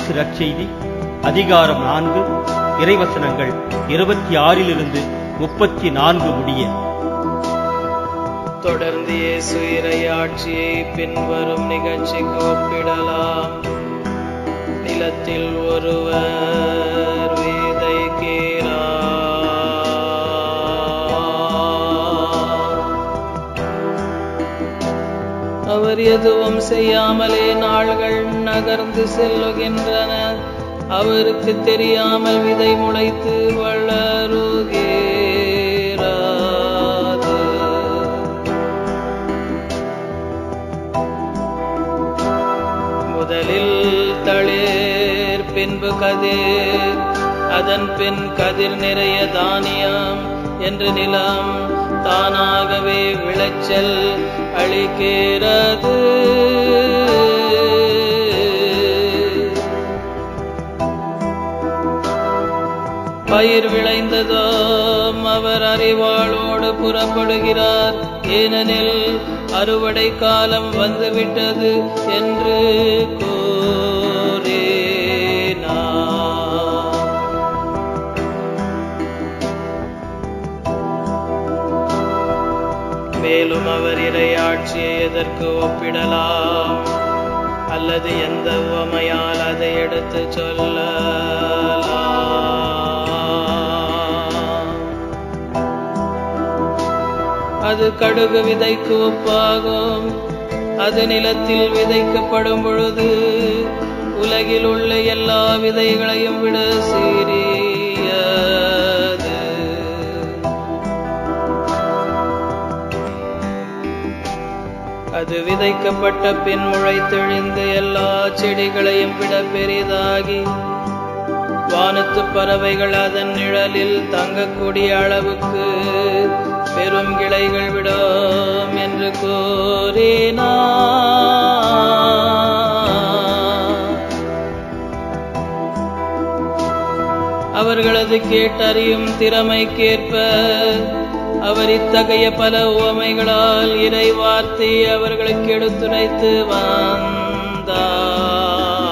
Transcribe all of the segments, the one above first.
Mark நற்செய்தி அதிகாரம் 4 இறைவசனங்கள் 26 34 முடிய. தொடர்ந்து இயேசு இறையாட்சியை பின்வரும் நிகழ்ச்சிக்கு ஒப்பிடலாம். நிலத்தில் ஒருவர் விதைக்கிறார். அவர் எதுவும் செய்யாமலே நாள்கள் நகர்ந்து செல்லுகின்றன. அவருக்கு தெரியாமல் விதை முளைத்து வளருகிறது. முதலில் தளிர், பின்பு கதிர், அதன் பின் கதிர் நிறைய தானியம் என்று நிலம் தானாகவே விளைச்சல் அளிக்கிறது. பயிர் விளைந்ததும் அவர் அறிவாளோடு புறப்படுகிறார், ஏனெனில் அறுவடை காலம் வந்துவிட்டது என்று கூறினார். மேலும் அவர் இறையாட்சியை எதற்கு ஒப்பிடலாம், அல்லது எந்த உவமையால் அதை எடுத்து சொல்லலாம்? அது கடுகு விதைக்கு ஒப்பாகும். அது நிலத்தில் விதைக்கப்படும் பொழுது உலகில் உள்ள எல்லா விதைகளையும் விட சிறியது. அது விதைக்கப்பட்ட பின் முளைத்தெழுந்து எல்லா செடிகளையும் விட பெரிதாகி வானத்து பறவைகள் அதன் நிழலில் தங்கக்கூடிய அளவுக்கு பெரும் கிளைகள் விடும் என்று கூறினார். அவர்களது கேட்டறியும் திறமைக்கேற்ப அவர் இத்தகைய பல உவமைகளால் இறை வார்த்தை அவர்களுக்கு எடுத்துரைத்து வந்தார்.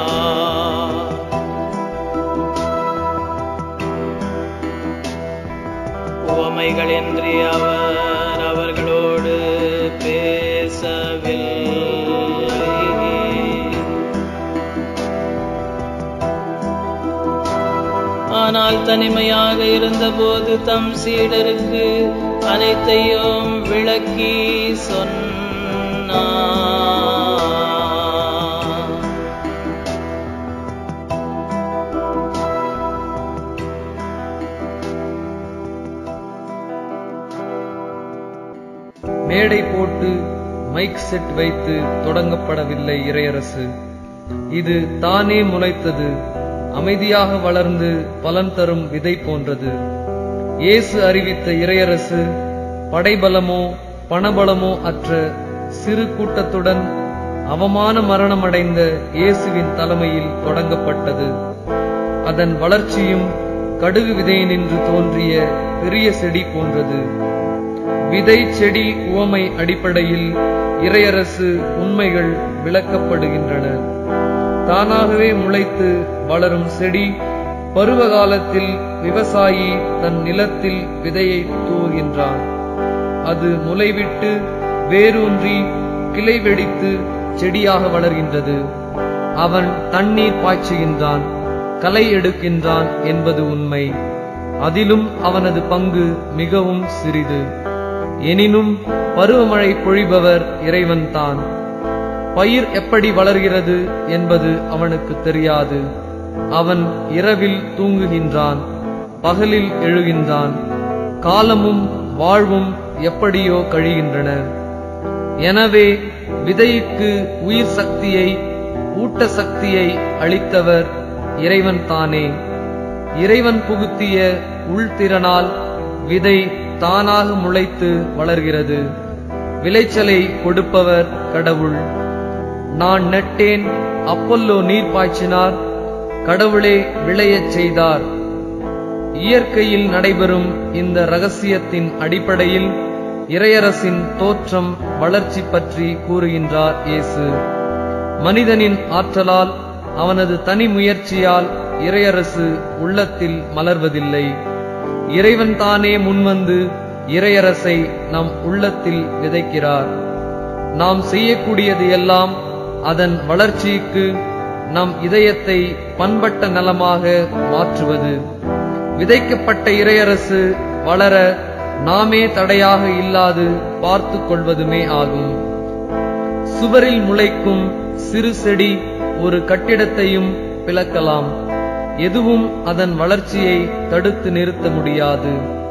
உவமைகளின்றி அவர் அவர்களோடு பேசவில்லை. ஆனால் தனிமையாக இருந்தபோது தம் சீடருக்கு அனைத்தையும் விளக்கி சொன்னார். மேடை போட்டு மைக் செட் வைத்து தொடங்கப்படவில்லை இறையரசு. இது தானே முளைத்தது, அமைதியாக வளர்ந்து பலன் தரும் விதை போன்றது. இயேசு அறிவித்த இறையரசு படைபலமோ பணபலமோ அற்ற சிறு கூட்டத்துடன் அவமான மரணமடைந்த இயேசுவின் தலைமையில் தொடங்கப்பட்டது. அதன் வளர்ச்சியும் கடுகு விதையினின்று தோன்றிய பெரிய செடி போன்றது. விதை செடி உவமை அடிப்படையில் இறையரசு உண்மைகள் விளக்கப்படுகின்றன. தானாகவே முளைத்து வளரும் செடி பருவ காலத்தில் விவசாயி தன் நிலத்தில் விதையை தூவுகின்றான். அது முளைவிட்டு வேரூன்றி கிளை வெடித்து செடியாக வளர்கின்றது. அவன் தண்ணீர் பாய்ச்சுகின்றான், களை எடுக்கின்றான் என்பது உண்மை. அதிலும் அவனது பங்கு மிகவும் சிறிது. எனினும் பருவமழை பொழிபவர் இறைவன்தான். பயிர் எப்படி வளர்கிறது என்பது அவனுக்கு தெரியாது. அவன் இரவில் தூங்குகின்றான், பகலில் எழுகின்றான். காலமும் வாழ்வும் எப்படியோ கழிகின்றன. எனவே விதைக்கு உயிர் சக்தியை, ஊட்ட சக்தியை அளித்தவர் இறைவன் தானே. இறைவன் புகுத்திய உள்திறனால் விதை தானாக முளைத்து வளர்கிறது. விளைச்சலை கொடுப்பவர் கடவுள். நான் நட்டேன், அப்பல்லோ நீர் பாய்ச்சினார், கடவுளே விளையச் செய்தார். இயற்கையில் நடைபெறும் இந்த இரகசியத்தின் அடிப்படையில் இறையரசின் தோற்றம் வளர்ச்சி பற்றி கூறுகின்றார் இயேசு. மனிதனின் ஆற்றலால் அவனது தனி முயற்சியால் இறையரசு உள்ளத்தில் மலர்வதில்லை. இறைவன் தானே முன்வந்து இறையரசை நம் உள்ளத்தில் விதைக்கிறார். நாம் செய்யக்கூடியது எல்லாம் அதன் வளர்ச்சிக்கு நம் இதயத்தை பண்பட்ட நலமாக மாற்றுவது. விதைக்கப்பட்ட இறையரசு வளர நாமே தடையாக இல்லாது பார்த்து கொள்வதுமே ஆகும். சுவரில் முளைக்கும் சிறு செடி ஒரு கட்டிடத்தையும் பிளக்கலாம். எதுவும் அதன் வளர்ச்சியை தடுத்து நிறுத்த முடியாது.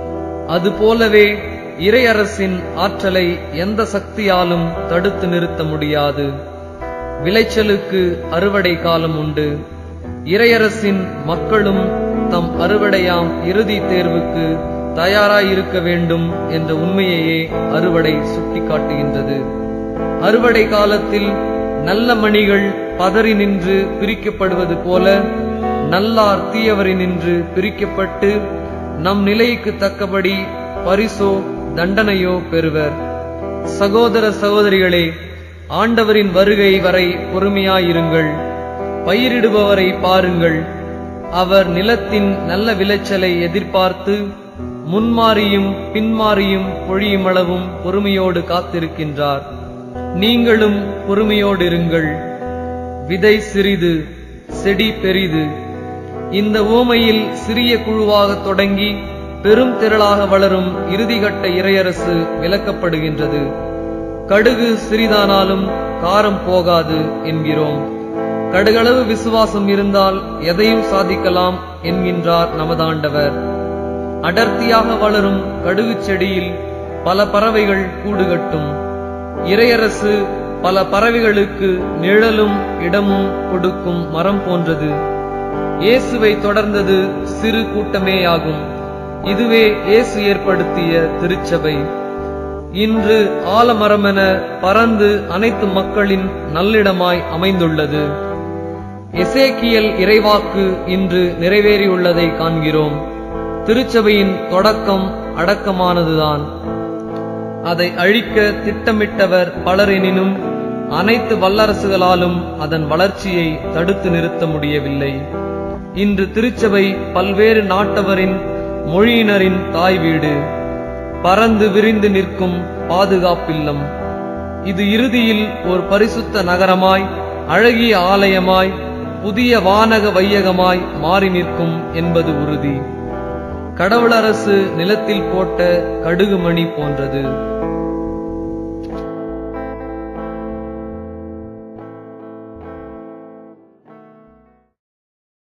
அதுபோலவே இறையரசின் ஆற்றலை எந்த சக்தியாலும் தடுத்து நிறுத்த முடியாது. விளைச்சலுக்கு அறுவடை காலம் உண்டு. இறையரசின் மக்களும் தம் அறுவடையாம் இறுதி தேர்வுக்கு தயாராயிருக்க வேண்டும் என்ற உண்மையையே அறுவடை சுட்டிக்காட்டுகின்றது. அறுவடை காலத்தில் நல்ல மணிகள் பதறி நின்று பிரிக்கப்படுவது போல நல்லார் தீயவரினின்று பிரிக்கப்பட்டு நம் நிலைக்கு தக்கபடி பரிசோ தண்டனையோ பெறுவர். சகோதர சகோதரிகளே, ஆண்டவரின் வருகை வரை பொறுமையாயிருங்கள். பயிரிடுபவரை பாருங்கள். அவர் நிலத்தின் நல்ல விளைச்சலை எதிர்பார்த்து முன்மாறியும் பின்மாறியும் பொழியுமளவும் பொறுமையோடு காத்திருக்கின்றார். நீங்களும் பொறுமையோடு இருங்கள். விதை சிறிது, செடி பெரிது. இந்த உவமையில் சிறிய குழுவாக தொடங்கி பெரும் திரளாக வளரும் இறுதிகட்ட இறையரசு விளக்கப்படுகின்றது. கடுகு சிறிதானாலும் காரம் போகாது என்கிறோம். கடுகளவு விசுவாசம் இருந்தால் எதையும் சாதிக்கலாம் என்கின்றார் நமதாண்டவர். அடர்த்தியாக வளரும் கடுகு செடியில் பல பறவைகள் கூடு கட்டும். இறையரசு பல பறவைகளுக்கு நிழலும் இடமும் கொடுக்கும் மரம் போன்றது. இயேசுவை தொடர்ந்தது சிறு கூட்டமேயாகும். இதுவே இயேசு ஏற்படுத்திய திருச்சபை. இன்று ஆலமரமென பறந்து அனைத்து மக்களின் நல்லிடமாய் அமைந்துள்ளது. எசேக்கியல் இறைவாக்கு இன்று நிறைவேறியுள்ளதை காண்கிறோம். திருச்சபையின் தொடக்கம் அடக்கமானதுதான். அதை அழிக்க திட்டமிட்டவர் பலரெனினும் அனைத்து வல்லரசுகளாலும் அதன் வளர்ச்சியை தடுத்து நிறுத்த முடியவில்லை. இன்று திருச்சபை பல்வேறு நாட்டவரின் மொழியினரின் தாய் வீடு, பறந்து விரிந்து நிற்கும் பாதுகாப்பில்லம். இது இறுதியில் ஒரு பரிசுத்த நகரமாய், அழகிய ஆலயமாய், புதிய வானக வையகமாய் மாறி நிற்கும் என்பது உறுதி. கடவுளரசு நிலத்தில் போட்ட கடுகுமணி போன்றது.